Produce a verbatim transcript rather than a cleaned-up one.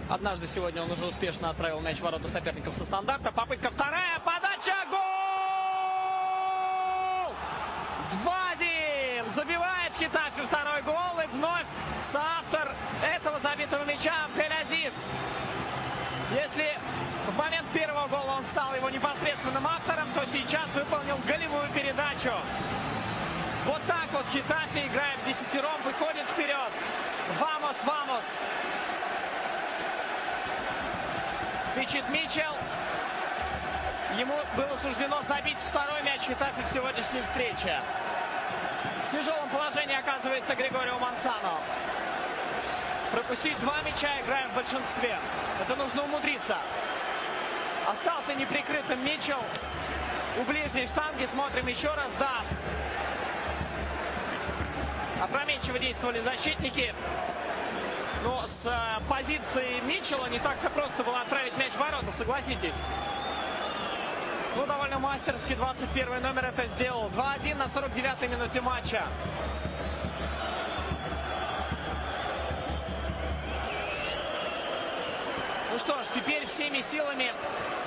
Однажды сегодня он уже успешно отправил мяч в ворота соперников со стандарта. Попытка вторая, подача, гол! два один! Забивает Хетафе второй гол, и вновь соавтор этого забитого мяча Абдель-Азиз. Если в момент первого гола он стал его непосредственным автором, то сейчас выполнил голевую передачу. Вот так вот Хетафе, играя в десятером, выходит вперед. Вамос, вамос! Кричит Митчелл. Ему было суждено забить второй мяч Хетафе в сегодняшней встрече. В тяжелом положении оказывается Григорио Мансано. Пропустить два мяча, играем в большинстве. Это нужно умудриться. Остался неприкрытым Митчелл. У ближней штанги смотрим еще раз. Да. Опрометчиво действовали защитники. Но с э, позиции Митчелла не так-то просто было отправить мяч в ворота, согласитесь. Ну, довольно мастерски двадцать первый номер это сделал. два один на сорок девятой минуте матча. Ну что ж, теперь всеми силами